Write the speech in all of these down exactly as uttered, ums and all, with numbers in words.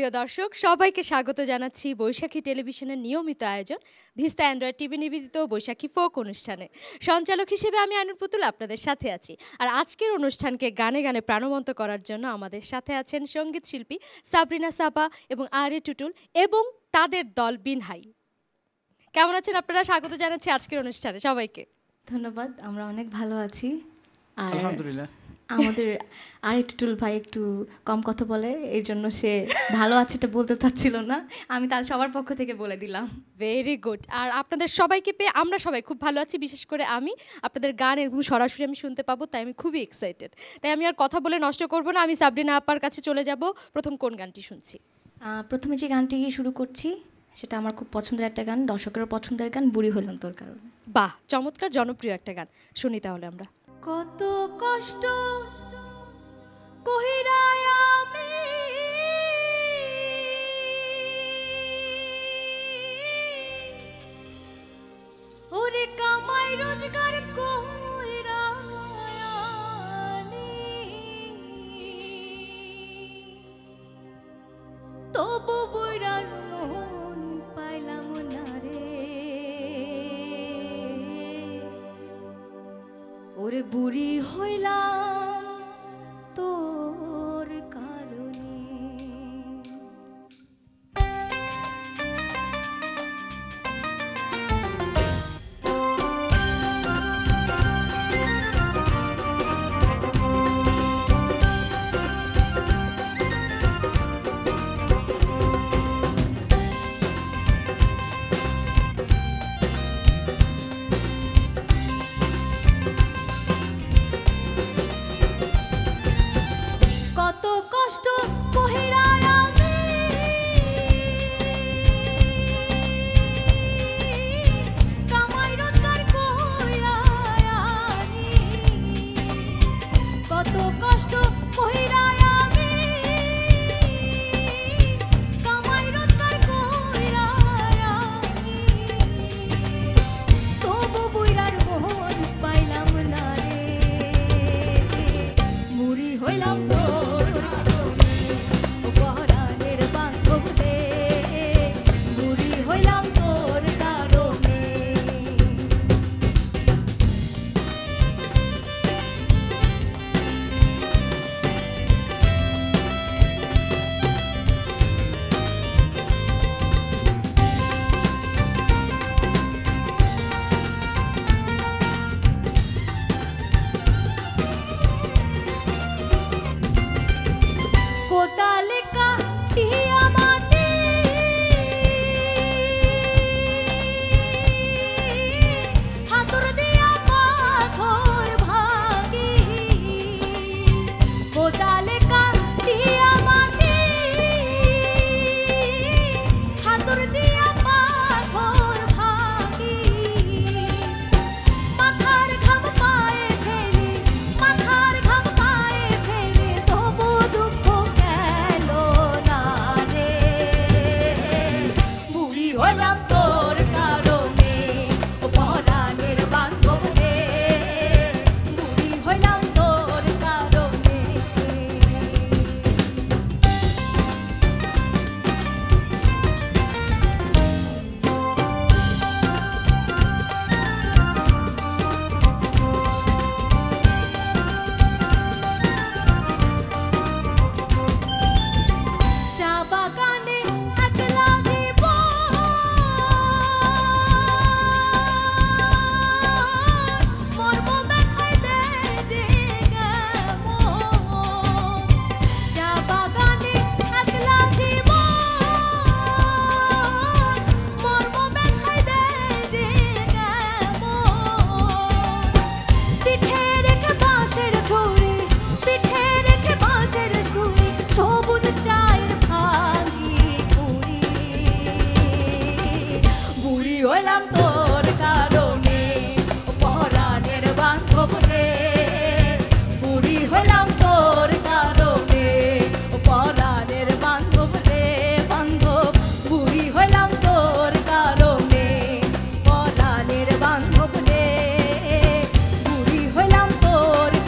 প্রিয় দর্শক সবাইকে স্বাগত জানাচ্ছি বৈশাখী টেলিভিশনের নিয়মিত আয়োজন ভিস্তা অ্যান্ড্রয়েড টিভি নিবেদিত বৈশাখী ফোক অনুষ্ঠানে। সঞ্চালক হিসেবে আমি আইনুর পুতুল আপনাদের সাথে আছি। আর আজকের অনুষ্ঠানকে গানে গানে প্রাণবন্ত করার জন্য আমাদের সাথে আছেন সঙ্গীত শিল্পী সাবরিনা সাপা এবং আরে টুটুল এবং তাদের দল বিনহাই। কেমন আছেন আপনারা? স্বাগত জানাচ্ছি আজকের অনুষ্ঠানে সবাইকে। ধন্যবাদ, আমরা অনেক ভালো আছি। আর আলহামদুলিল্লাহ আমাদের আরে টুটুল ভাই একটু কম কথা বলে, এই জন্য সে ভালো আছে এটা বলতে চাচ্ছিল না, আমি তার সবার পক্ষ থেকে বলে দিলাম। Very good. আর আপনাদের সবাইকে পেয়ে আমরা সবাই খুব ভালো আছি, বিশেষ করে আমি। আপনাদের গান এরকম সরাসরি আমি শুনতে পাবো, তাই আমি খুবই এক্সাইটেড। তাই আমি আর কথা বলে নষ্ট করব না, আমি সাবরিনা আপার কাছে চলে যাব। প্রথম কোন গানটি শুনছি? প্রথমে যে গানটি শুরু করছি সেটা আমার খুব পছন্দের একটা গান, দর্শকেরও পছন্দের গান, বুড়ি হইলাম তোর কারণে। বাহ, চমৎকার জনপ্রিয় একটা গান, শুনি তাহলে আমরা। কত কষ্ট কহিরায় আমি ওরে কামাই রোজগার কহিরায় তবু বইরার মন পাইলাম না রে, ওরে বুড়ি হইলাম তোর কারণে।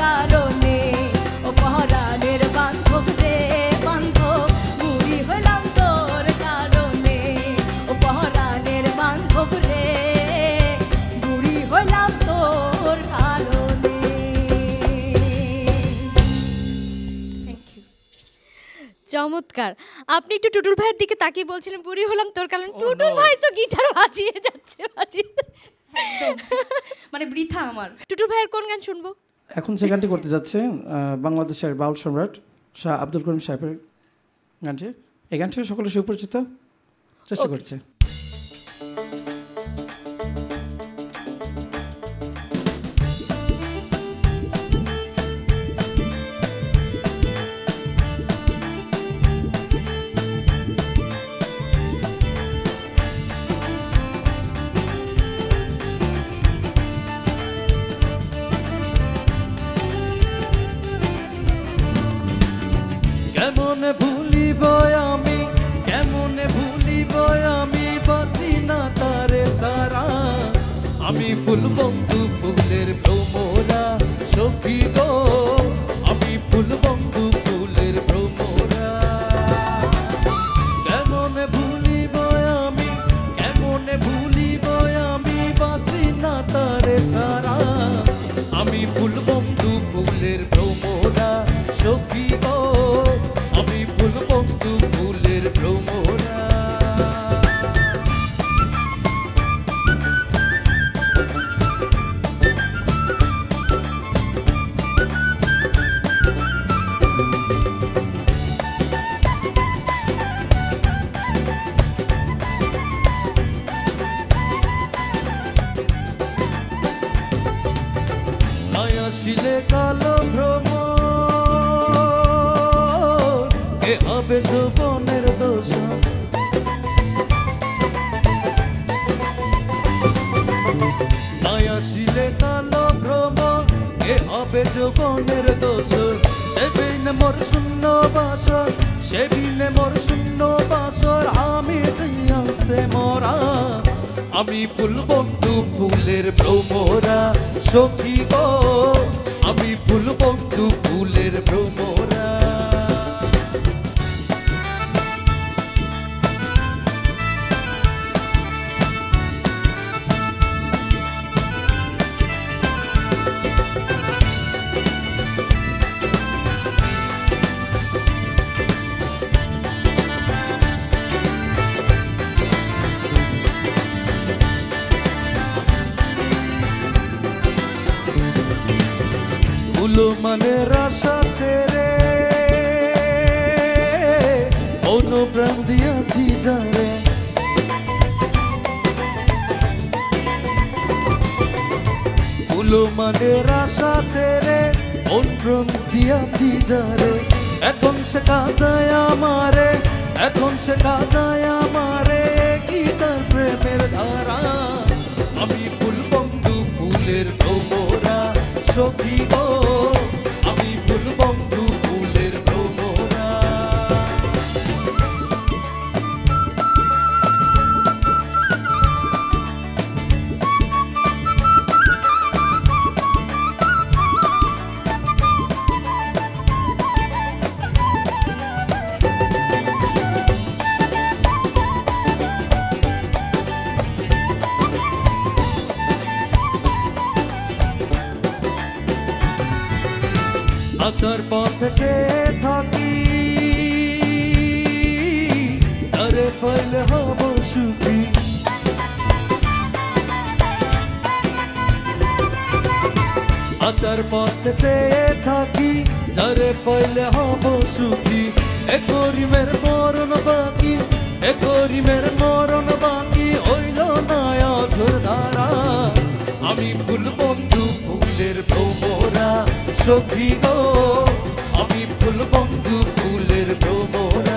বান্ধব রে বান্ধব বুড়ি হলাম চমৎকার। আপনি একটু টুটুল ভাইয়ের দিকে তাকিয়ে বলছিলেন বুড়ি হলাম তোর, কারণ টুটুল ভাই তো গিটার বাজিয়ে যাচ্ছে বাজিয়ে যাচ্ছে মানে বৃথা আমার। টুটুল ভাইয়ের কোন গান শুনবো এখন যে গানটি করতে যাচ্ছে বাংলাদেশের বাউল সম্রাট শাহ আব্দুল করিম সাহেবের গানটি। এই গানটি সকলে সুপরিচিত, চেষ্টা করছে। কেমনে ভুলিব আমি, কেমনে ভুলিব আমি, বাঁচি না তারে ছাড়া। আমি ফুল বন্ধু ফুলের ভ্রমরা সখী গো, আমি ফুল বন্ধু ফুলের ভ্রমরা। কেমনে ভুলিব আমি, কেমনে ভুলিব আমি, বাঁচি না তারে ছাড়া। আমি ফুল বন্ধু ফুলের ভ্রমরা সখী গো, আমি ফুল বন্ধু ফুলের ভ্রমরা। আসিলে কালো ভ্রম কে হবে যৌবনের দোষ। আসিলে কালো ভ্রম কে হবে যৌবনের দোষ। সেবিনে মোর শূন্য বাসর, সেবিনে মোর শূন্য বাসর, আমি জিয়াতে মরা। আমি ফুল বন্ধু ফুলের ভ্রমরা সখী গো, আমি ফুল বন্ধু ফুলের ভ্রমরা। ফুলো মানে রাশা ছেড়ে অন্য প্রাণ দিয়াছি যারে। ফুলো মানে রাশা ছেড়ে অন্য প্রাণ দিয়াছি যারে। এখন সে কাঁদায় আমারে, এখন সে কাঁদায় আমারে, কি তার প্রেমের ধারা। আমি ফুল বন্ধু ফুলের ভ্রমরা সখী গো, আমি ফুল বন্ধু ফুলের ভ্রমরা। আসার পথে চেয়ে থাকি, তারে পাইলে হব সুখী। আসার পথে চেয়ে থাকি, তারে পাইলে হব সুখী। এ করিমের মরণ বাকি, এ করিমের মরণ বাকি, হইল না অঝোর ধারা। আমি ফুল বন্ধু ফুলের ভ্রমরা সখী গো, আমি ফুল বন্ধু ফুলের ভ্রমরা।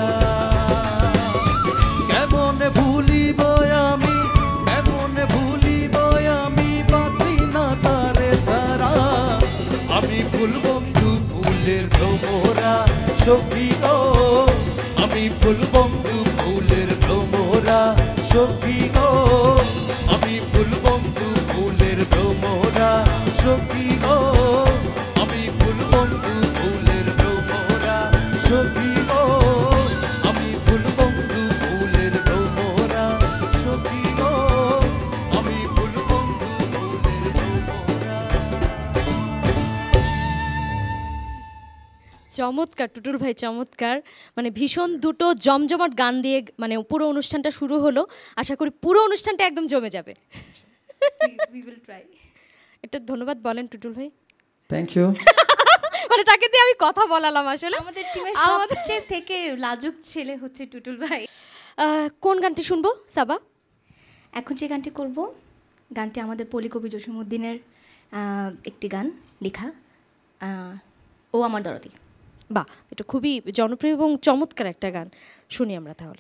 কেমনে ভুলিব আমি, কেমনে ভুলিব আমি, বাঁচি না তারে ছাড়া। আমি ফুল বন্ধু ফুলের ভ্রমরা সখী গো, আমি ফুল বন্ধু ফুলের ভ্রমরা সখী গো, আমি ফুল বন্ধু ফুলের ভ্রমরা সখী গো, আমি ফুল বন্ধু ফুলের ভ্রমরা সখী গো, আমি ফুল বন্ধু ফুলের ভ্রমরা সখী গো, আমি ফুল বন্ধু ফুলের ভ্রমরা। চমৎকার টুটুল ভাই, চমৎকার। মানে ভীষণ দুটো জমজমাট গান দিয়ে মানে পুরো অনুষ্ঠানটা শুরু হলো। আশা করি পুরো অনুষ্ঠানটা একদম জমে যাবে। We will try. এটা ধন্যবাদ বলেন টুটুল ভাই। Thank you. মানে তাকে দিয়ে আমি কথা বলালাম আসলে। আমাদের টিমের আমাদের- সবচেয়ে থেকে লাজুক ছেলে হচ্ছে টুটুল ভাই। আহ, কোন গানটি শুনবো সাবা? এখন যে গানটি করব, গানটি আমাদের পলি কবি জসীমউদ্দিনের আহ, একটি গান লেখা, আহ, ও আমার দরদি। বাহ, এটা খুবই জনপ্রিয় এবং চমৎকার একটা গান। শুনি আমরা তাহলে।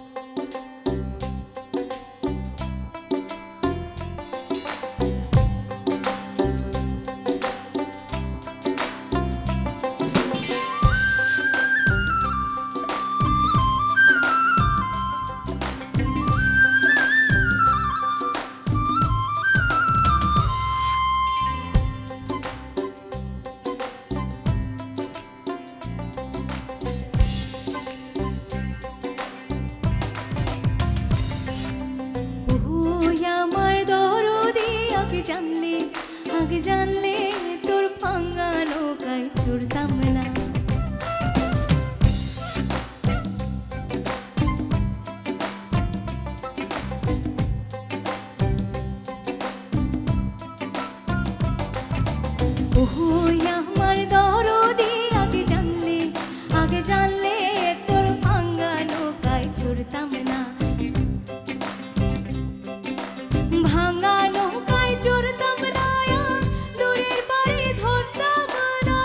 জানলে আগে জানলে তোর ভাঙা নৌকায় চড়তাম না। ওহো আমার দরদি আগে জানলে আগে জানলে তোর ভাঙা নৌকায় চড়তাম না। ভাঙা নৌকায় চড়তাম না, দূরের পাড়ে ধরতাম না।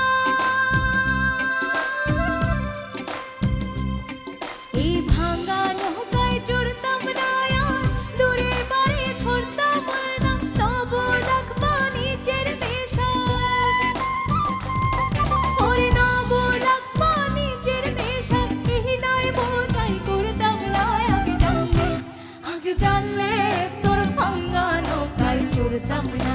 এই ভাঙা নৌকায় চড়তাম না, দূরের পাড়ে ধরতাম না। তব রাখবা নিচের পেশায়, ওরে নব রাখবা নিচের পেশায়। এই নয় বোঝাই করতাম না, আগে জানলে আগে জানলে তোর ভাঙা নৌকায় চড়তাম না।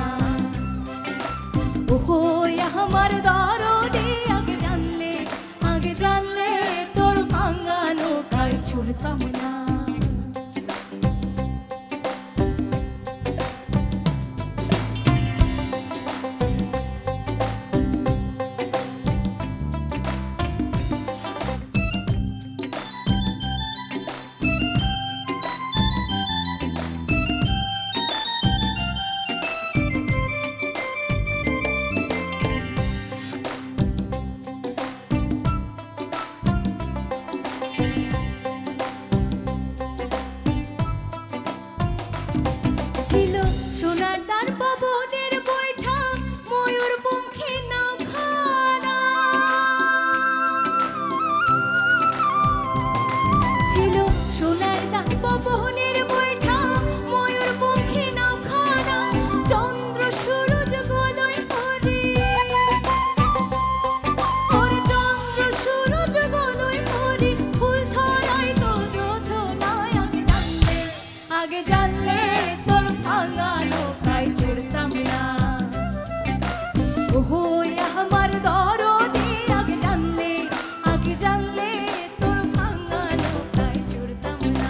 ওহো আমার দরদি আগে জানলে আগে জানলে তোর ভাঙা নৌকায় চড়তাম না। ছিল সোনার দ্বার পবনের বৈঠা, ময়ূর পঙ্খী নৌখানা। ছিল সোনার দ্বার পবনের বৈঠা, ময়ূর পঙ্খী নৌখানা। চন্দ্র সূরজ গলয় পড়ে, ওরে চন্দ্র সূরজ গলয় পড়ে। ফুল ছড়াই তো রচনায়, আগে জানলে আগে জানলে তোর ভাঙা নৌকায় চড়তাম না। ওহো আমার দরদি আগে জানলে আগে জানলে তোর ভাঙা নৌকায় চড়তাম না।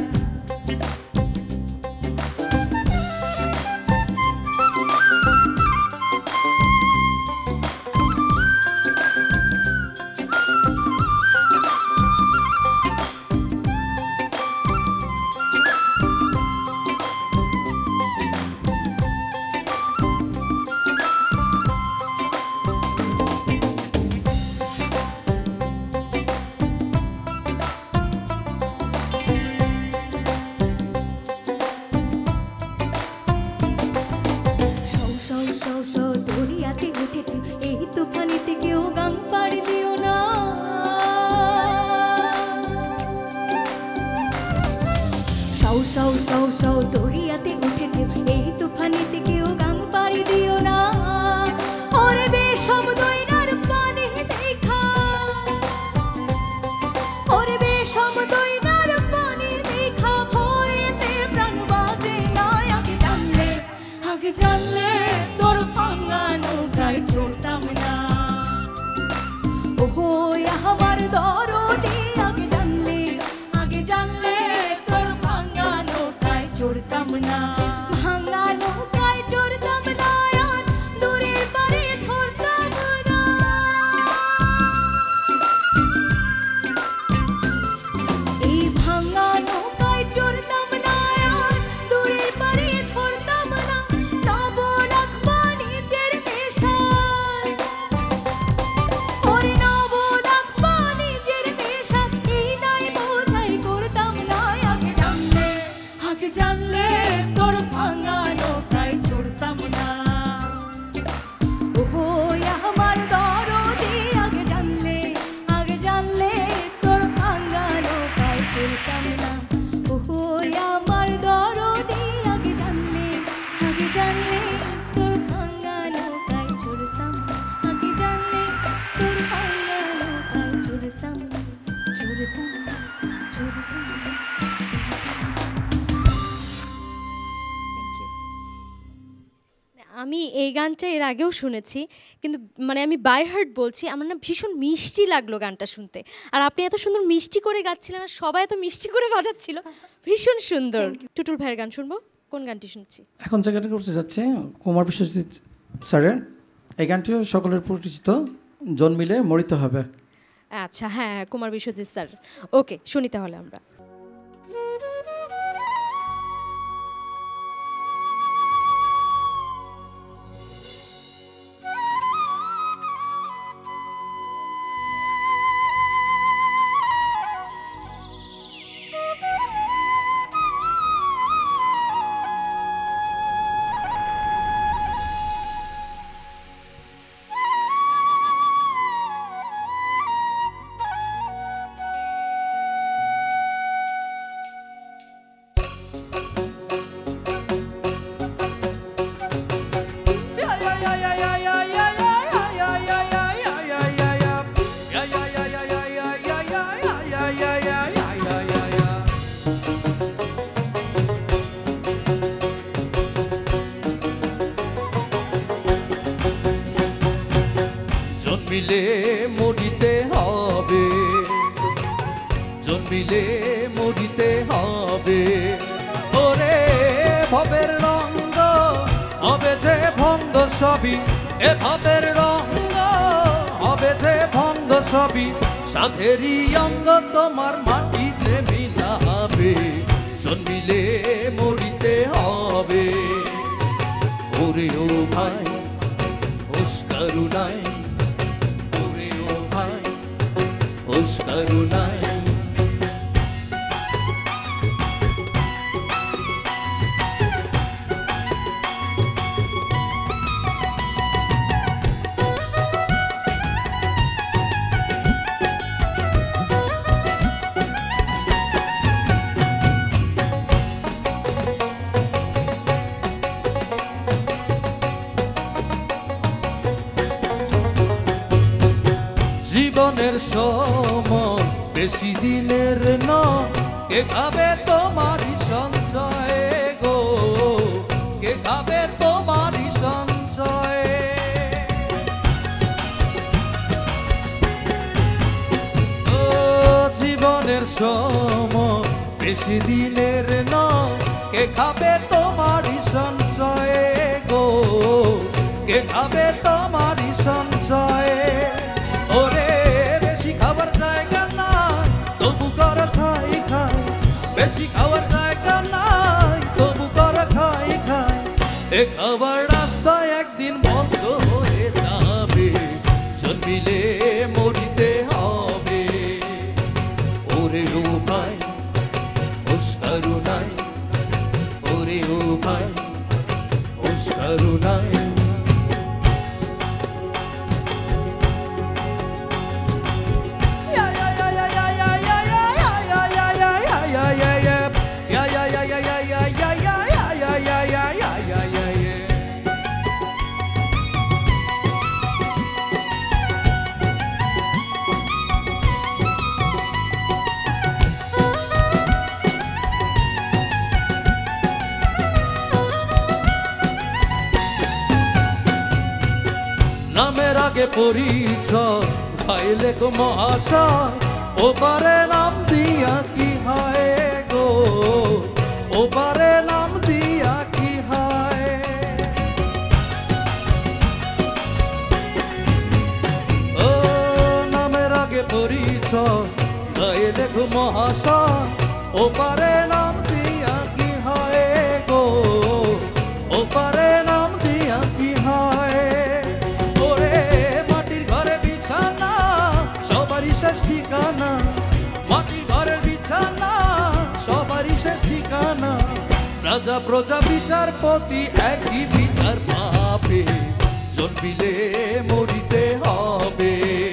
সৌ সৌ সৌ সৌ দরিয়াতে উঠেছে, এই তুফানেতে কেউ গান পাড়ি দিও না। সৌ সৌ সৌ সৌ দরিয়াতে উঠেছে, এই তুফানেতে কেউ গান পাড়ি দিও না। ওরে বেশম দইনার পানি দেখা, ওরে বেশম দইনার পানি দেখা। ভয়েতে প্রাণ বাজে না, আগে জানলে আগে জানলে তোর ভাঙা নৌকায় চড়তাম না। ওহো আমার দরদি আগে জানলে আগে জানলে তোর ভাঙা নৌকায় চড়তাম না। ভাঙা নৌকায় চড়তাম না, দূরের পাড়ে ধরতাম না। আমি এই গানটা এর আগেও শুনেছি, কিন্তু মানে আমি বাই হার্ট বলছি, আমার না ভীষণ মিষ্টি লাগলো গানটা শুনতে। আর আপনি এত সুন্দর মিষ্টি করে গাচ্ছিলেন, আর সবাই এত মিষ্টি করে বাজাচ্ছিল, ভীষণ সুন্দর। টুটুল ভাইয়ের গান শুনবো, কোন গানটি শুনছি? এখন যে গানটি করতে যাচ্ছে কুমার বিশ্বজিৎ স্যারের, এই গানটিও সকলের পরিচিত, জন্মিলে মরিতে হবে। আচ্ছা, হ্যাঁ, কুমার বিশ্বজিৎ স্যার। ওকে, শুনি তাহলে আমরা। জন্মিলে মরিতে হবে, জন্মিলে মরিতে হবে, ওরে ভবের রঙ্গ হবে যে ভঙ্গ সবই, এ ভবের রঙ্গ হবে যে ভঙ্গ সবই, সাধেরই অঙ্গ তোমার মাটিতে মিলাবে, জন্মিলে মরিতে হবে, ওরে ও ভাই হোস করুণায়, ওরে ও ভাই হোস করুণায়। জীবনের সময় বেশি দিনের নয়, কে খাবে তোমারই সঞ্চয় গো, কে খাবে তোমারই সঞ্চয়, ও জীবনের সময় বেশি দিনের নয়, কে খাবে তোমারই সঞ্চয় গো, কে খাবে তোমারই সঞ্চয়, ওরে বেশি খাবার জায়গা নাই তবু কর খাই খাই, বেশি খাবার জায়গা নাই তবু কর খাই খাই, এ খাবার রাস্তায় একদিন বন্ধ হয়ে যাবে, জন্মিলে মরিতে হবে, ওরে ও ভাই হোস করুণায়, ওরে ও ভাই হোস করুণায়। নামের আগে পরিচয় পাইলে গো মহাশয়, ওপারে নাম দিয়া কি হয় গো, ওপারে নাম দিয়া কি হয়, ও নামের আগে পরিচয় পাইলে গো মহাশয়, ওপারে নাম দিয়া কি হয় গো, ওপারে নাম দিয়া কি হয়, ঠিকানা মাটি ঘরের বিছানা সবারই শেষ ঠিকানা, রাজা প্রজা বিচারপতি একই বিচার পাবে, জন্মিলে মরিতে হবে,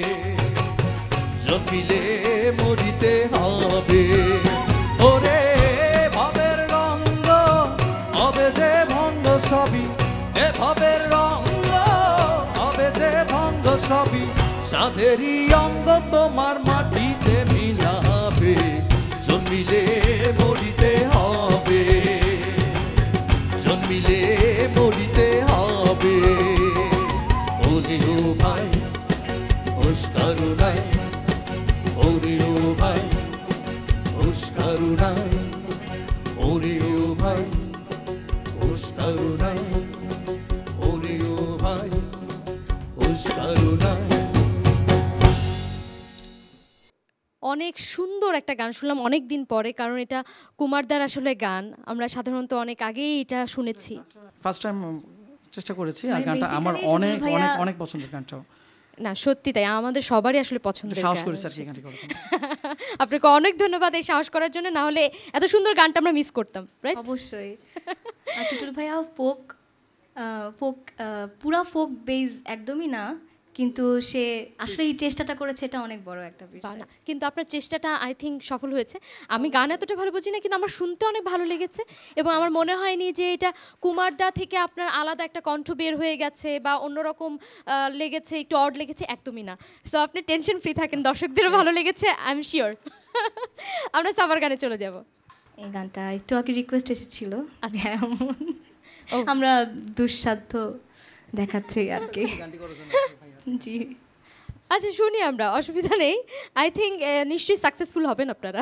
জন্মিলে মরিতে হবে, ওরে ভবের রঙ্গ হবে যে ভঙ্গ সবই, এ ভবের রঙ্গ হবে যে ভঙ্গ সবই, সাধেরই অঙ্গ তোমার মাটিতে মিলাবে, জন্মিলে মরিতে হবে, জন্মিলে মরিতে হবে। হবে ওরে ও ভাই উস্কারুনাই ওরে ও ভাই উস্কারুনাই ওরে ও ভাই উস্কারুনাই ওরে ও ভাই উস্কারুনাই। অনেক সুন্দর একটা গান শুনলাম অনেক দিন পরে, কারণ এটা কুমারদার আসলে গান আমরা সাধারণত অনেক আগেই এটা শুনেছি। ফার্স্ট টাইম চেষ্টা করেছি, আর মানে গানটা আমার basically অনেক ভাইয়া- অনেক অনেক পছন্দের গানটাও। না সত্যি তাই, আমাদের সবারই আসলে পছন্দের সাহস গান। করেছি আর কি এই গানটি করার জন্য। আপনাকে অনেক ধন্যবাদ এই সাহস করার জন্য, না হলে এত সুন্দর গানটা আমরা মিস করতাম, রাইট? অবশ্যই। আর টুটুল ভাইয়া ফোক ফোক পুরা ফোক বেজ একদমই না, কিন্তু সে আসলে এই চেষ্টাটা করেছে, এটা অনেক বড় একটা বিষয়। না, কিন্তু আপনার চেষ্টাটা আই থিঙ্ক সফল হয়েছে। আমি গান এতটা ভালো বুঝি না, কিন্তু আমার শুনতে অনেক ভালো লেগেছে এবং আমার মনে হয়নি যে এটা কুমারদা থেকে আপনার আলাদা একটা কণ্ঠ বের হয়ে গেছে বা অন্যরকম আহ, লেগেছে, একটু অড লেগেছে, একদমই না। সো আপনি টেনশন ফ্রি থাকেন, দর্শকদেরও ভালো লেগেছে আই এম শিওর। আমরা সাবার গানে চলে যাব। এই গানটা একটু আগে রিকোয়েস্ট এসেছিল, আচ্ছা। যেমন ও। আমরা দুঃসাধ্য দেখাচ্ছি আর কি। জি আচ্ছা শুনি আমরা, অসুবিধা নেই। আই থিঙ্ক নিশ্চয়ই সাকসেসফুল হবেন আপনারা।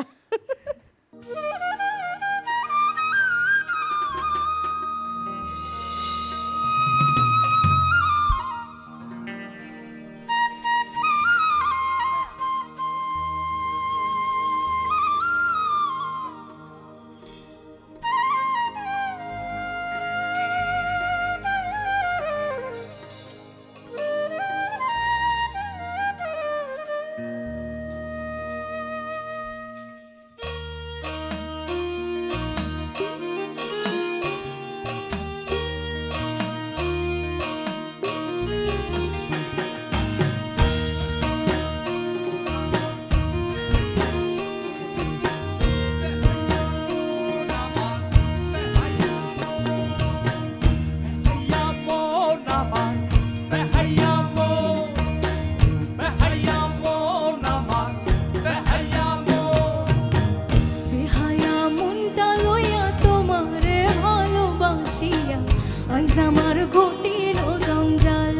বেহায়া মনটা লইয়া তোমারে ভালোবাসিয়া আইজ আমার ঘটিল জঞ্জাল।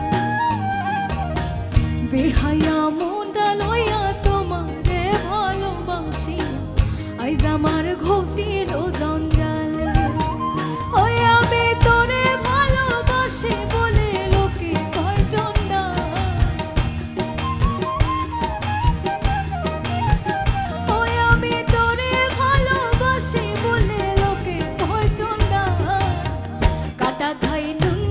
বেহায়া মনটা লইয়া তোমারে ভালোবাসিয়া আইজ আমার ঘটিল জঞ্জাল। ওই আমি তোরে ভালোবাসি বলে লোকে কয় চন্ডাল। ওই আমি তোরে ভালোবাসি বলে লোকে কয় চন্ডাল। কাটা খাই নুন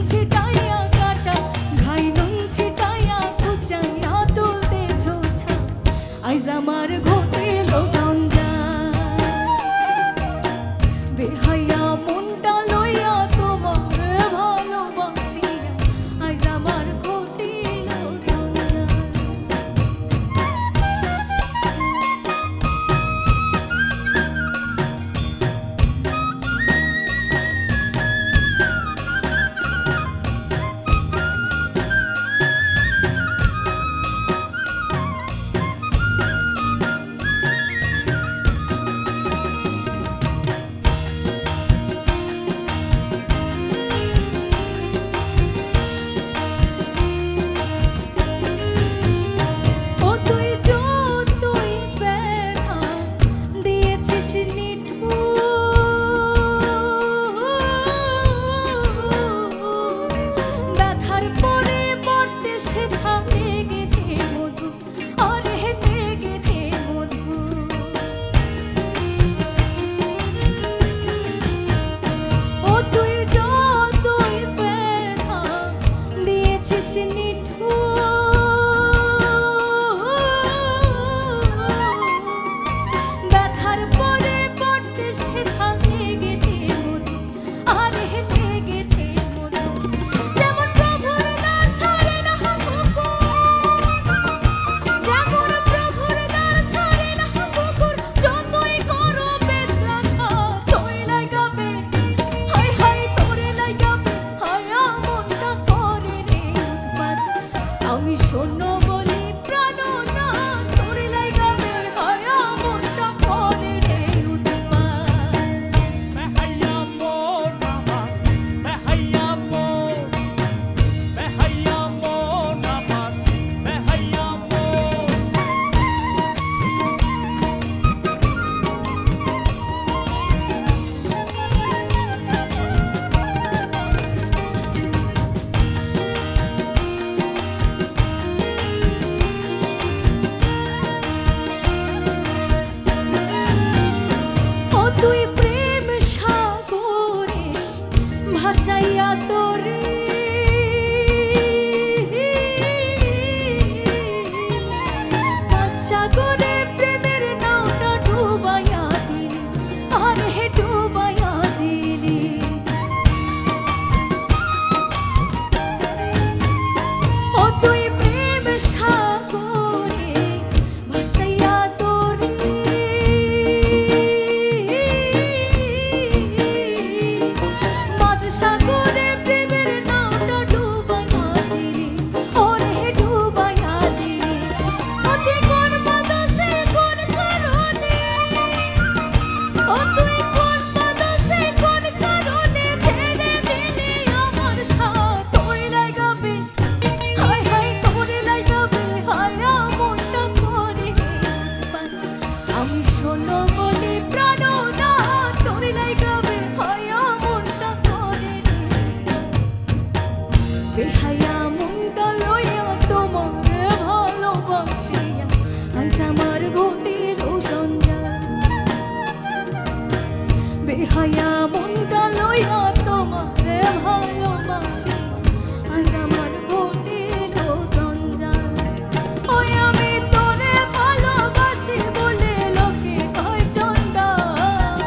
ভাসাইয়া তোরে সাগরে প্রেমের নাওটা ডুবাইয়া দিলি আরে হে ডুবাইয়া দিলি ও তুই প্রেম সাগরে ভাসাইয়া তোরে মাঝ সাগরে প্রেমের নাওটা ডুবাইয়া দিলি ওরে হে ডুবাইয়া দিলি অতি কোন বাতাসে কোন কারণে ও তুই কোন বাতাসে কোন কারণে ছেড়ে দিলি আমার সাথ তোর লাগাবে হায় হায় তোর লাগাবে হায় মনটা করে আমি শোনো বলি প্রাণ না তোর লাগাবে হায় মনটা করে বেহায়া মনটা লইয়া তোমাকে ভালোবাসিয়া আজ আমার ঘটিল জঞ্জাল বেহায়া মনটা লইয়া তোমাকে ভালোবাসিয়া আজ আমার ঘটিল জঞ্জাল ওই আমি তোরে ভালোবাসি বলে লোকে কয় চন্ডাল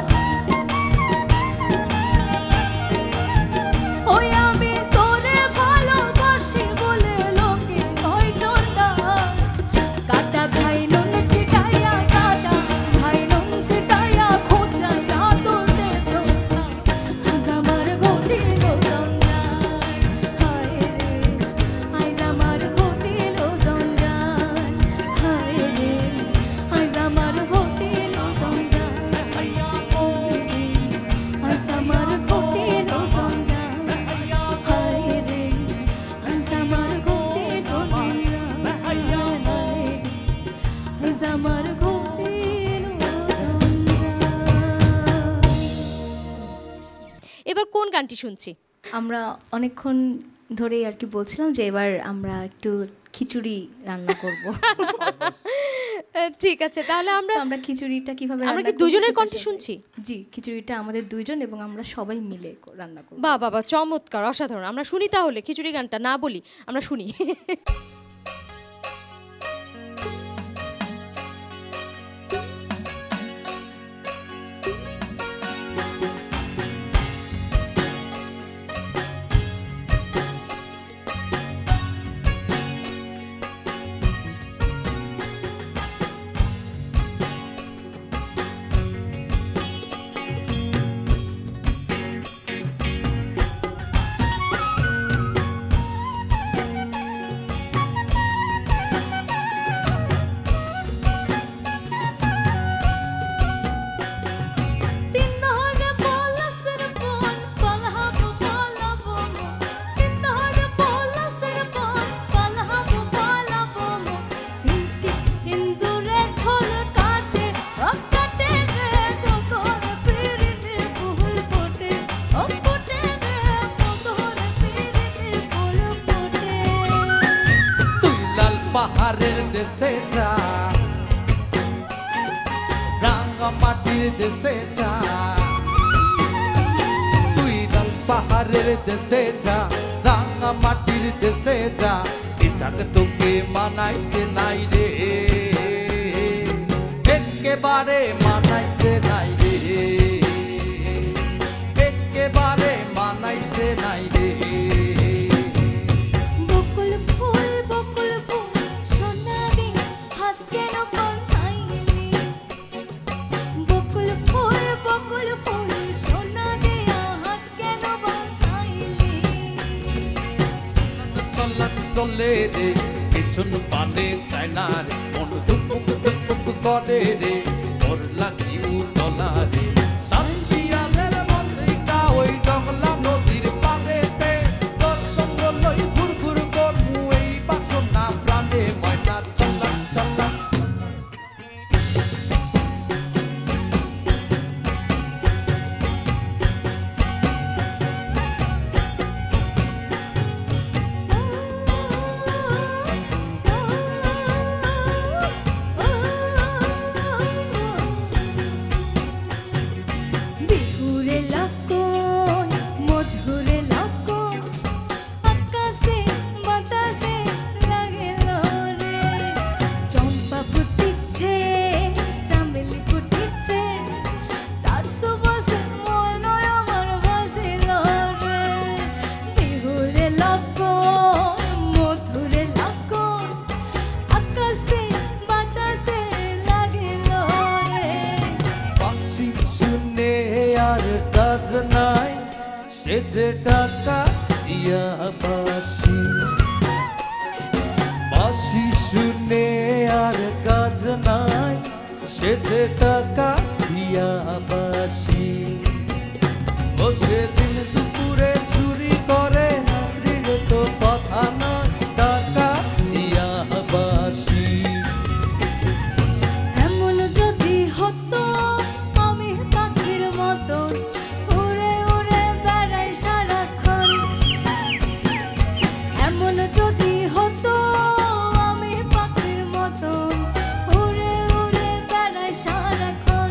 ওই আমি তোরে ভালোবাসি বলে লোকে কয় চন্ডাল কাটা ভাই নুন ছিটাইয়া কাটা ভাই নুন ছিটাইয়া খোঁচাইয়া তোরে ছোঁচা আজ আমার ঘটিল জঞ্জাল হায় রে আজ আমার ঘটিল জঞ্জাল হায় রে আজ আমার ঘটিল জঞ্জাল আজ আমার ঘটিল জঞ্জাল হায় রে আজ আমার ঘটিল জঞ্জাল হায় রে আজ আমার ঘটিল জঞ্জাল এবার কোন গানটি শুনছি? আমরা অনেকক্ষণ ধরেই আর কি বলছিলাম যে এবার আমরা একটু খিচুড়ি রান্না করব। আহ, ঠিক আছে, তাহলে আমরা তো আমরা খিচুড়িটা কিভাবে আমরা রান্না কি করব দুজনের সেটা কণ্ঠে সবাই- শুনছি? জি, খিচুড়িটা আমাদের দুইজন এবং আমরা সবাই মিলে ক- রান্না করব। বাহ বাবা, চমৎকার, অসাধারণ। আমরা শুনি তাহলে খিচুড়ি গানটা, না বলি, আমরা শুনি। পাহাড়ের দেশে যা, রাঙা মাটির দেশে যা, তুই লাল পাহাড়ের দেশে যা, রাঙা মাটির দেশে যা, এটাকে তোকে মানাইছে নাই রে, একেবারে মানাইছে নাই রে, একেবারে মানাইছে নাই রে। বকুল ফুল বকুল ফুল সোনারি হাত কেন বন্ধাইলি বকুল ফুল বকুল ফুল সোনারি হাত কেন বন্ধাইলি চল চলে রে পিছন পানে চায় না রে, মন দুপুক দুপুক করে রে, ওর লাগি উঠলা রে, শান্তিয়ালের মন্দিরটা ওই জংলা নদীর পাড়েতে, তোর সঙ্গ লই ঘুর ঘুর করমু এই বাসনা প্রাণে ময়না চলা চলা। যে টাকা দিয়া বাসি বাসি শুনে আর কাজ নাই সে যে টাকা দিয়া বাসি ও সেদিন দুপুরে চুরি করে নারীর তো কথা নয় টাকা দিয়া বাসি এমন যদি হতো আমি পাখির মতো উড়ে উড়ে বেড়াই সারাক্ষণ এমন যদি হতো আমি পাখির মতো উড়ে উড়ে বেড়াই সারাক্ষণ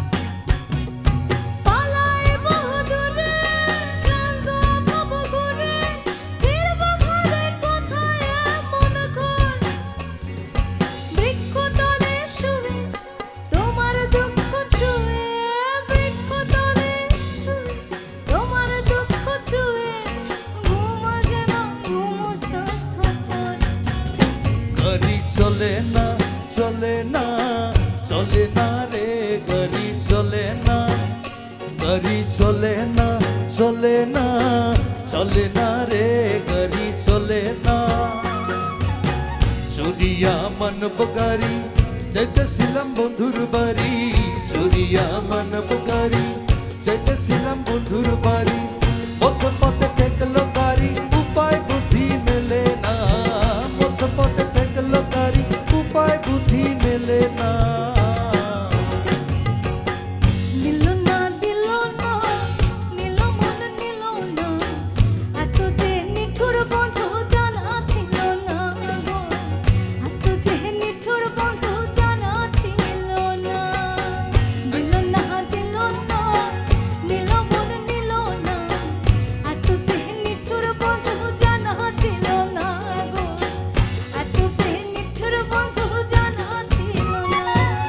পালাই বহুদূরে ক্লান্ত ভাব ঘুরে ফিরব ঘরে কোথায় এমন ঘর বৃক্ষতলে শুয়ে তোমার দুঃখ ছুঁয়ে বৃক্ষতলে শুয়ে তোমার দুঃখ ছুঁয়ে ঘুম আসে না ঘুম স্বার্থপর গাড়ি চলে না চলে না চলে না রে গাড়ি চলে না গাড়ি চলে না চলে না চলে না রে গাড়ি চলে না চুরিয়া মানব গাড়ি যাইতেছিলাম বন্ধুর বাড়ি চুরিয়া মানব গাড়ি যাইতেছিলাম বন্ধুর বাড়ি পথ পথে ঠেকলো গাড়ি উপায় বুদ্ধি মেলে না পথ পথে ঠেকলো গাড়ি উপায় বুদ্ধি মেলে না নিল না দিল না নিল মন নিল না এত যে নিঠুর বন্ধু জানা ছিল না গো এত যে নিঠুর বন্ধু জানা ছিল না দিল না দিল না নিল মন নিল না এত যে নিঠুর বন্ধু জানা ছিল না গো এত যে নিঠুর বন্ধু জানা ছিল না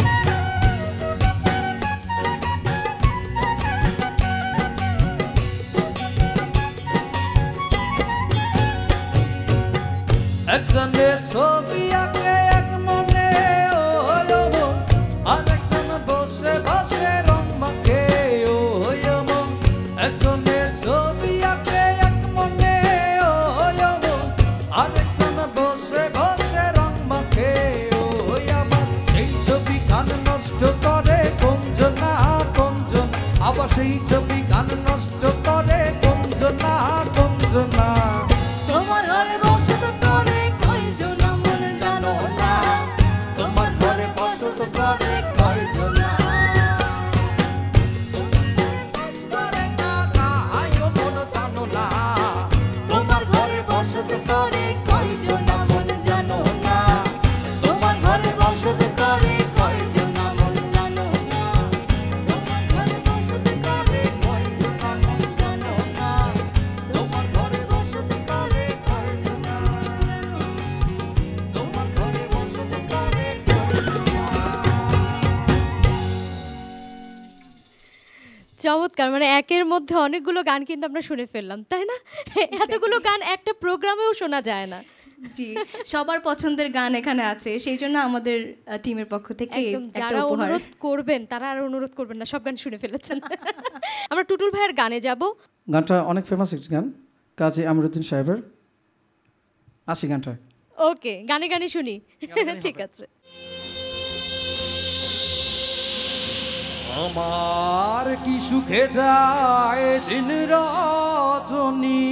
একজনের ছবি আঁকে এক মনে ও মন আরেকজন বসে বসে রং মাখে ও মন একজনের ছবি আঁকে এক মনে ও মন আরেকজন বসে বসে রং মাখে ও আমার সেই ছবি গান নষ্ট করে কোনজনা কোনজন আবার সেই ছবি গান নষ্ট করে কোনজনা কোনজনা তোমার ঘরে বসত করে কয়জন মন জানো না তোমার ঘরে বসত করে কয়জন করে না না আয়ো মন জানো না তোমার ঘরে বসত করে কয়জন মন জানো না তোমার ঘরে বসত করে কয়জন মন জানো না তোমার ঘরে বসত করে কয়জন মন জানো না তোমার ঘরে বসত করে কয়জন তোমার ঘরে বসত করে চমৎকার, মানে একের মধ্যে অনেকগুলো গান কিন্তু আমরা শুনে ফেললাম, তাই না? এতগুলো গান একটা প্রোগ্রামেও শোনা যায় না। জি, সবার পছন্দের গান এখানে আছে, সেই জন্য আমাদের টিমের পক্ষ থেকে একদম একটা যারা উপহার। অনুরোধ করবেন তারা আর অনুরোধ করবেন না, সব গান শুনে ফেলেছেন। আমরা টুটুল ভাইয়ের গানে যাব। গানটা অনেক ফেমাস একটি গান, কাজী আমিরুদ্দিন সাহেবের। আসি গানটা। ওকে, গানে গানে শুনি। ঠিক আছে। আমার কি সুখে যায় দিন রজনী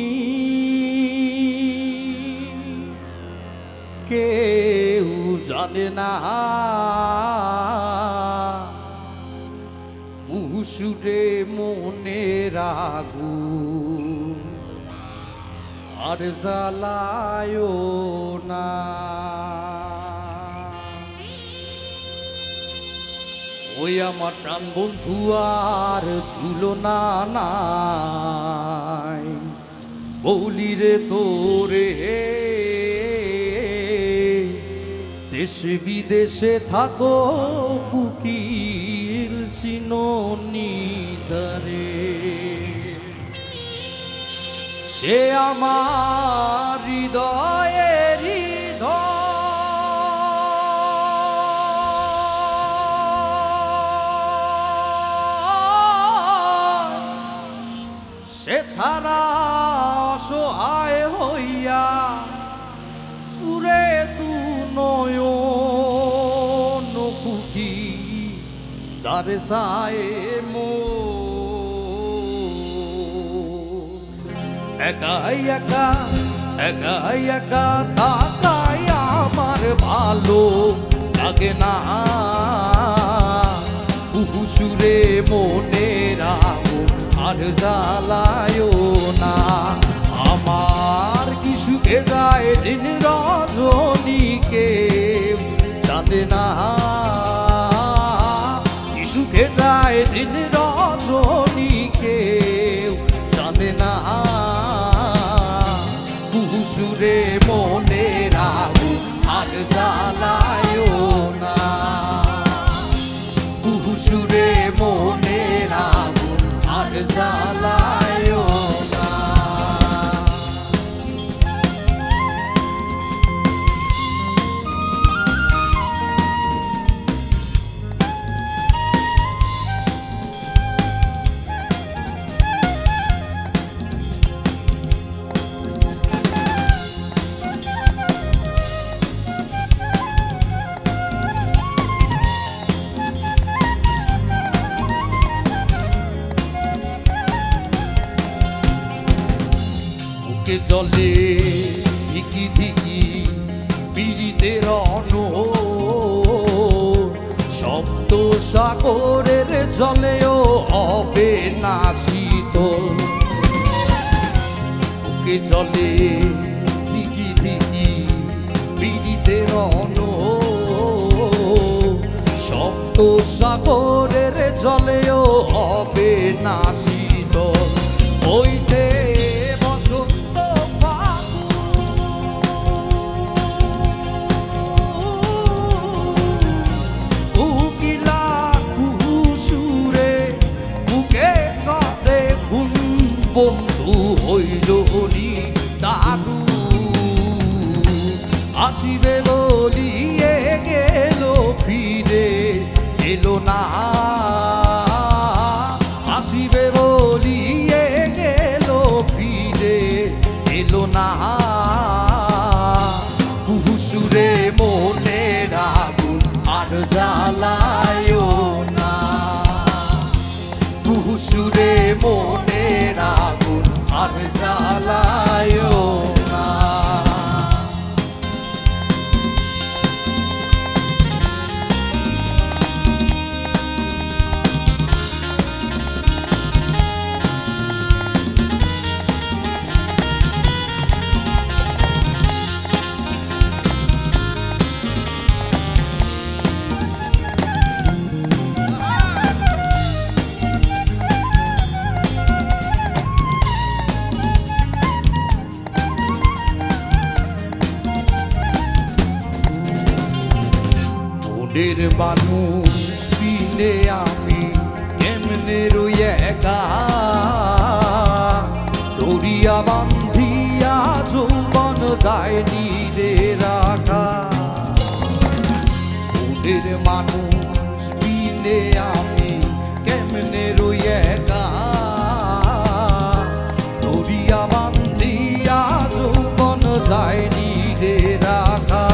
কেউ জানে না মুসুরে মনে রাগু আর জ্বালায় না ওই আমার প্রাণ বন্ধু আর তুলনা নাই বলি রে তোরে দেশে বিদেশে থাকো বুকির চিননি দারে সে আমার হৃদয়ের হৃদয় সে ছাড়া বেচারা অসহায় হইয়া চুরে তু নয়ন কুকি যারে চায় মো একাই একা একাই একা তাকাই আমার ভালো লাগে না কুহুসুরে মনের আগুন আর জ্বালায়ও না আমার কি সুখে যায় দিন রজনীকে জানে না কি সুখে যায় দিন রজনীকে জানে না কুহুসুরে মনের আগুন আর জ্বালায়ও না কুহুসুরে মনের আগুন আর জ্বালায়ও না জলে ধিকি ধিকি পীড়িতের অনো শব্দ সাগরের জলেও হবে না শীতল বুকে জলে ধিকি ধিকি পীড়িতের অনো শব্দ সাগরের জলেও হবে না শীতল ওই যে বন্ধু হইলি দাদু আসিবে বলিয়ে গেল ফিরে এলো না আসিবে বলিয়ে গেল ফিরে এলো না কুহুসুরে মনের আগুন আর জ্বালায়ও না কুহুসুরে মনের আগুন আর জ্বালায়ও না মনের মানুষ পিলে আমি কেমনে রই একা দরিয়া বান্ধিয়া যৌবন যায়নি রে রাখা মনের মানুষ পিলে আমি কেমনে রই একা দরিয়া বান্ধিয়া যৌবন যায়নি রে রাখা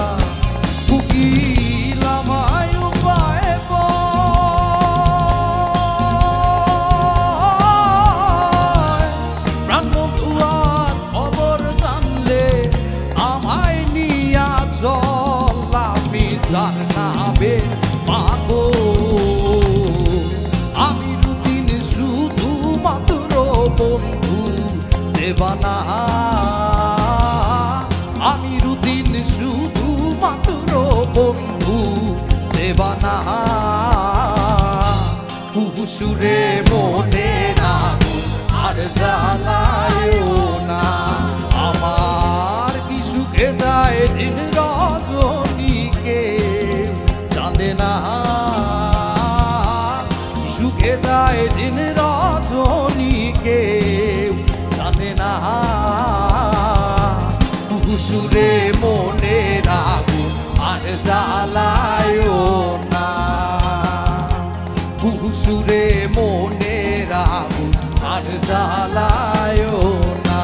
আমি দুদিন শুধু মাত্র বন্ধু দেবানা আমি দুদিন শুধু মাত্র বন্ধু দেবানা কুহুসুরে মনের আগুন আর জ্বালায়ও না আমার কি সুখে যায় দিন রজনীকে জানে না সুখে যায় দিন রজনীকে জানে না কুহুসুরে মনের আগুন আর জ্বালায়ও না কুহুসুরে মনের আগুন আর জ্বালায়ও না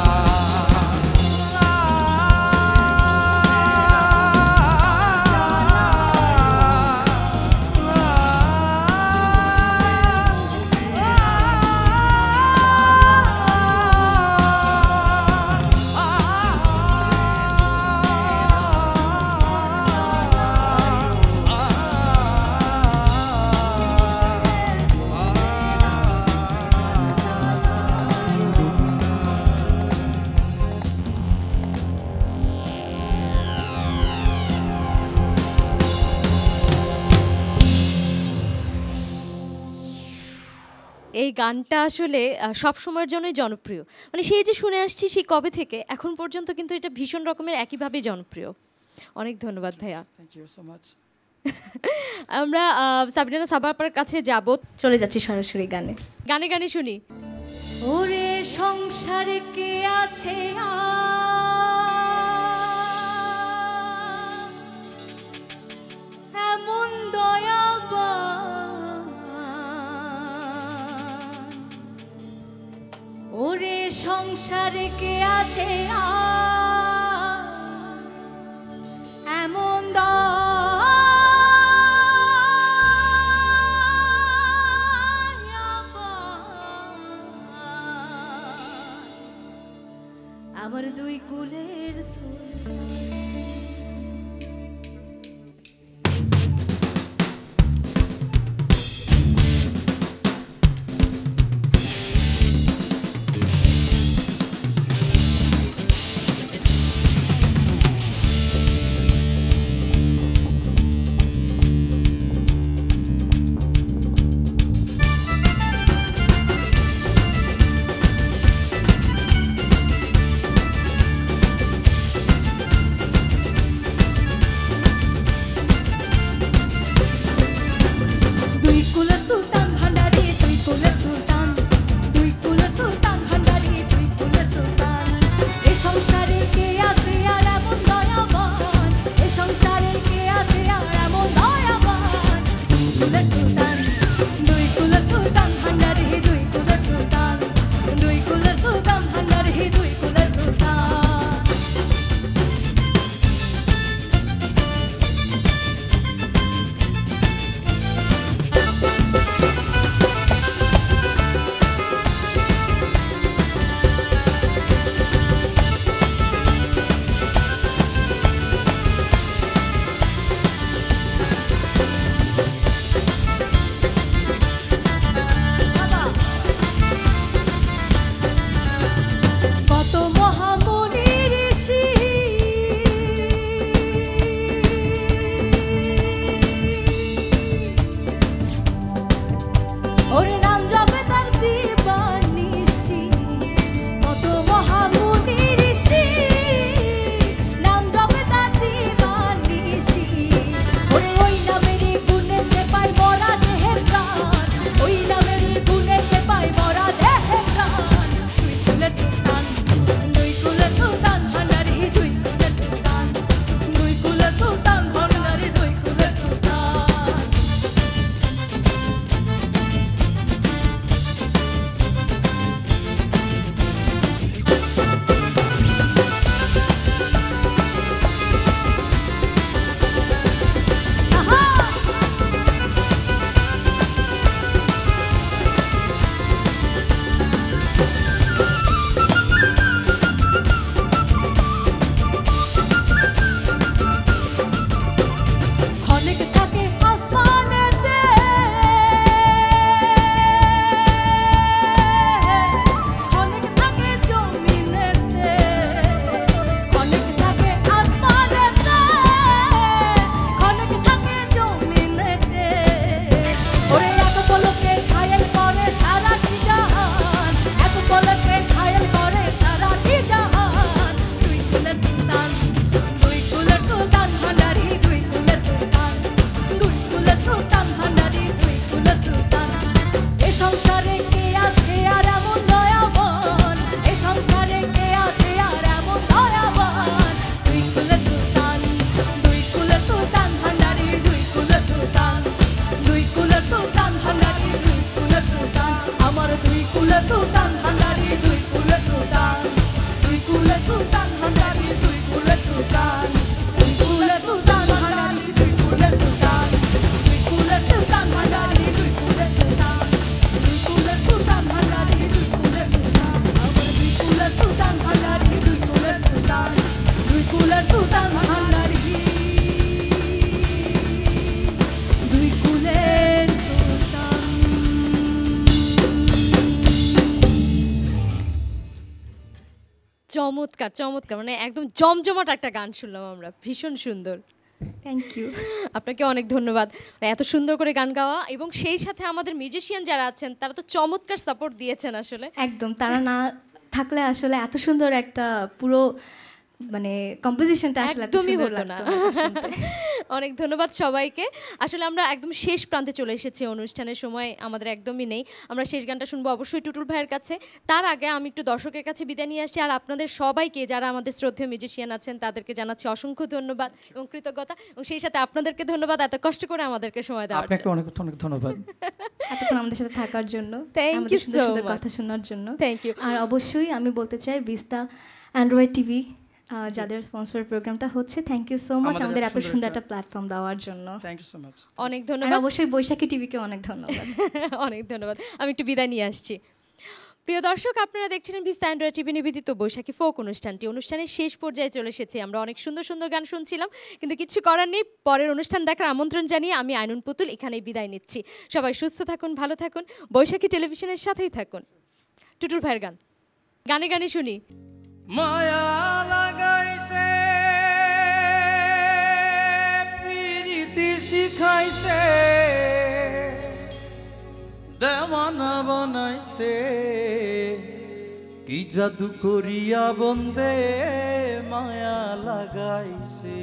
এই গানটা আসলে সব সময়ের জন্যই জনপ্রিয়, মানে সেই যে শুনে আসছি সেই কবে থেকে এখন পর্যন্ত কিন্তু এটা ভীষণ রকমের একইভাবে জনপ্রিয়। অনেক ধন্যবাদ ভাইয়া। Thank you so much. আমরা সাবরিনা সাবাপার কাছে যাব, চলে যাচ্ছি সরাসরি গানে। গানে গানে শুনি। ওরে সংসারে কে আছে এমন দয়াবান, ওরে সংসারে কে আছে এমন দয়াবান, আমার দুই কুলের চমৎকার চমৎকার, মানে একদম জমজমাট একটা গান শুনলাম আমরা, ভীষণ সুন্দর। Thank you. আপনাকে অনেক ধন্যবাদ এত সুন্দর করে গান গাওয়া, এবং সেই সাথে আমাদের মিউজিশিয়ান যারা আছেন তারা তো চমৎকার সাপোর্ট দিয়েছেন আসলে। একদম, তারা না থাকলে আসলে এত সুন্দর একটা পুরো মানে কম্পোজিশনটা আসলে একদমই হতো না। অনেক ধন্যবাদ সবাইকে। আসলে আমরা একদম শেষ প্রান্তে চলে এসেছি, অনুষ্ঠানের সময় আমাদের একদমই নেই। আমরা শেষ গানটা শুনবো অবশ্যই টুটুল ভাইয়ের কাছে। তার আগে আমি একটু দর্শকের কাছে বিদায় নিয়ে আসি, আর আপনাদের সবাইকে যারা আমাদের শ্রদ্ধেয় মিউজিশিয়ান আছেন তাদেরকে জানাচ্ছি অসংখ্য ধন্যবাদ এবং কৃতজ্ঞতা, এবং সেই সাথে আপনাদেরকে ধন্যবাদ এত কষ্ট করে আমাদেরকে সময় দেওয়ার জন্য। আপনাকে অনেক অনেক ধন্যবাদ এতক্ষণ আমাদের সাথে থাকার জন্য, Thank আমাদের you সুন্দর so সুন্দর much. কথা শোনার জন্য। Thank you. আর অবশ্যই আমি বলতে চাই ভিস্তা অ্যান্ড্রয়েড টিভি যাদের স্পন্সর প্রোগ্রামটা হচ্ছে, থ্যাংক ইউ সো মাচ আমাদের এত সুন্দর একটা প্ল্যাটফর্ম দেওয়ার জন্য। Thank you so much. অনেক আর ধন্যবাদ। অবশ্যই বৈশাখী টিভিকে অনেক ধন্যবাদ। অনেক ধন্যবাদ। আমি একটু বিদায় নিয়ে আসছি। প্রিয় দর্শক, আপনারা দেখছিলেন ভিস্তা অ্যান্ড্রয়েড টিভি নিবেদিত বৈশাখী ফোক অনুষ্ঠানটি। অনুষ্ঠানের শেষ পর্যায়ে চলে এসেছি, আমরা অনেক সুন্দর সুন্দর গান শুনছিলাম, কিন্তু কিছু করার নেই। পরের অনুষ্ঠান দেখার আমন্ত্রণ জানিয়ে আমি আইনুন পুতুল এখানেই বিদায় নিচ্ছি। সবাই সুস্থ থাকুন, ভালো থাকুন, বৈশাখী টেলিভিশনের সাথেই থাকুন। টুটুল ভাইয়ের গান, গানে গানে শুনি। মায়া লাগাইছে পিরিতি শিখাইছে দেওয়ানা বানাইছে কি জাদু করিয়া বন্দে মায়া লাগাইছে।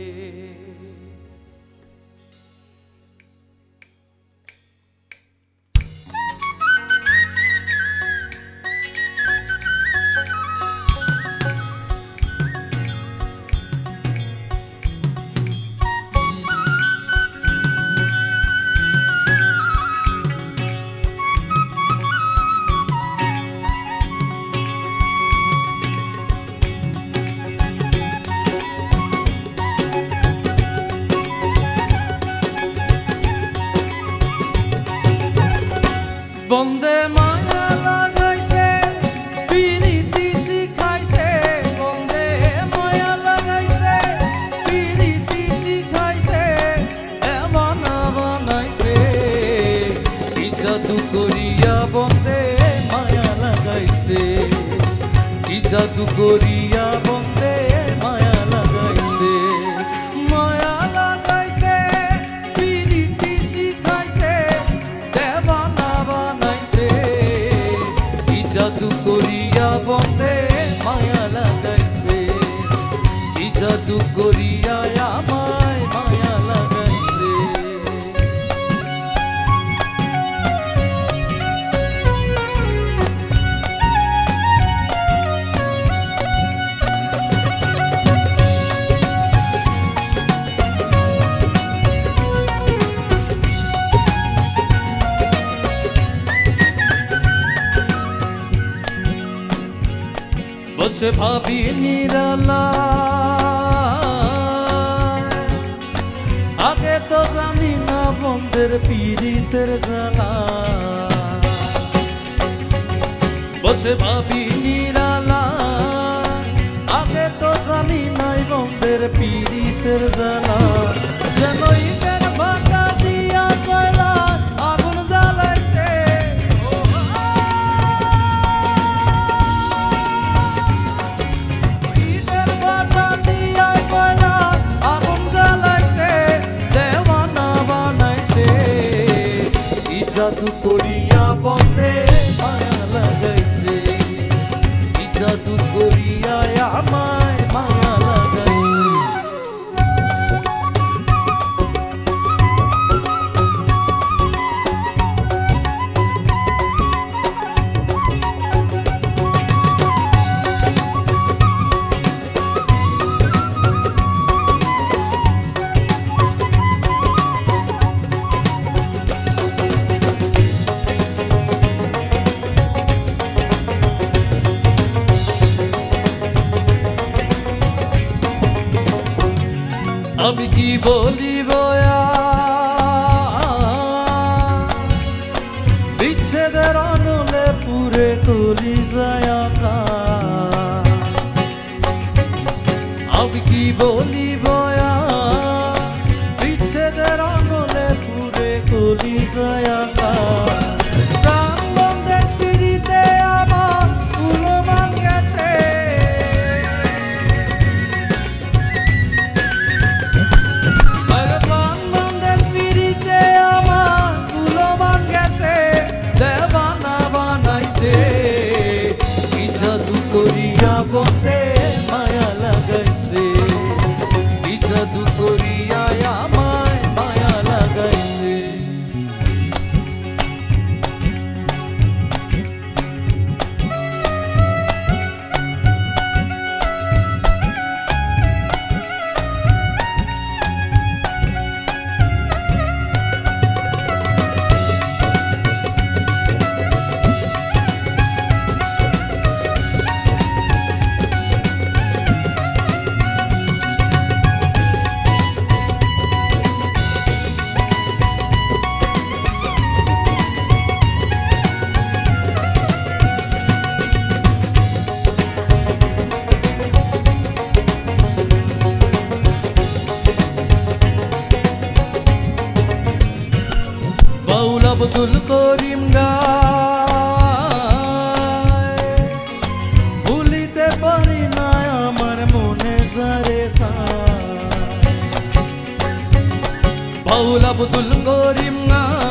বন্দে মায়া লাগাইছে পিরিতি শিখাইছে, বন্দে মায়া লাগাইছে পিরিতি শিখাইছে এমনা বানাইছে কি জাদু করিয়া বন্দে মায়া লাগাইছে, কি জাদু করিয়া বন্দে মায়া লাগাইছে। মায়া লাগাইছে পিরিতি শিখাইছে দেওয়ানা বানাইছে কি জাদু করিয়া বন্দে মায়া লাগাইছে, কি জাদু করিয়া আমায় মায়া লাগাইছে। বসে ভাবি নিরালা আগে তো জানি না বন্ধের পীড়িতের জ্বালা, বসে ভাবি নিরালা আগে তো জানি নাই বন্ধের পীড়িতের জ্বালা। যেন ইটের ভাটা দিয়া কয়লা আগুন জ্বালাইছে, ইটের ভাটা দিয়া কয়লা আগুন জ্বালাইছে দেওয়ানা বানাইছে কি জাদু করিয়া বন্দে মায়া লাগাইছে, কি জাদু করিয়া আমায় মায়া লাগাইছে। আমি কি বলিব বিচ্ছেদের অনলে পুরে কলি যায়, আমি কি বলিব বিচ্ছেদের অনলে পুরে কলি যায়। প্রাণ বন্ধের পিড়িতে আমার উলমান গেছে, বাউল আব্দুল করিম